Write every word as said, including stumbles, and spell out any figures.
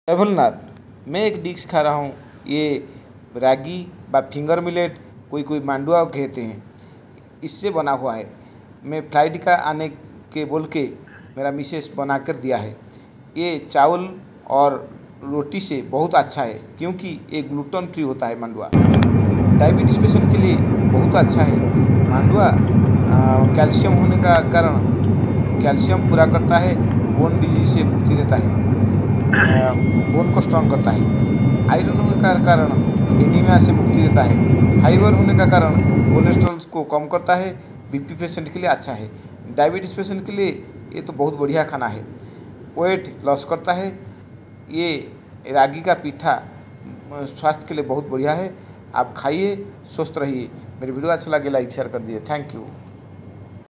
जय भोलेनाथ। मैं एक डिश खा रहा हूँ। ये रागी व फिंगर मिलेट, कोई कोई मांडुआ कहते हैं, इससे बना हुआ है। मैं फ्लाइट का आने के बोल के मेरा मिसेस बना कर दिया है। ये चावल और रोटी से बहुत अच्छा है, क्योंकि ये ग्लूटेन फ्री होता है मांडुआ। डायबिटीज़ पेशेंट के लिए बहुत अच्छा है मांडुआ। कैल्शियम होने का कारण कैल्शियम पूरा करता है, बोन डिजीज से मुक्ति देता है, बोन को स्ट्रॉन्ग करता है। आयरन होने का कारण एनीमिया से मुक्ति देता है। फाइबर होने का कारण कोलेस्ट्रॉल को कम करता है। बीपी पेशेंट के लिए अच्छा है। डायबिटीज़ पेशेंट के लिए ये तो बहुत बढ़िया खाना है। वेट लॉस करता है। ये रागी का पीठा स्वास्थ्य के लिए बहुत बढ़िया है। आप खाइए, स्वस्थ रहिए। मेरी वीडियो अच्छा लगे लाइक शेयर कर दीजिए। Thank you.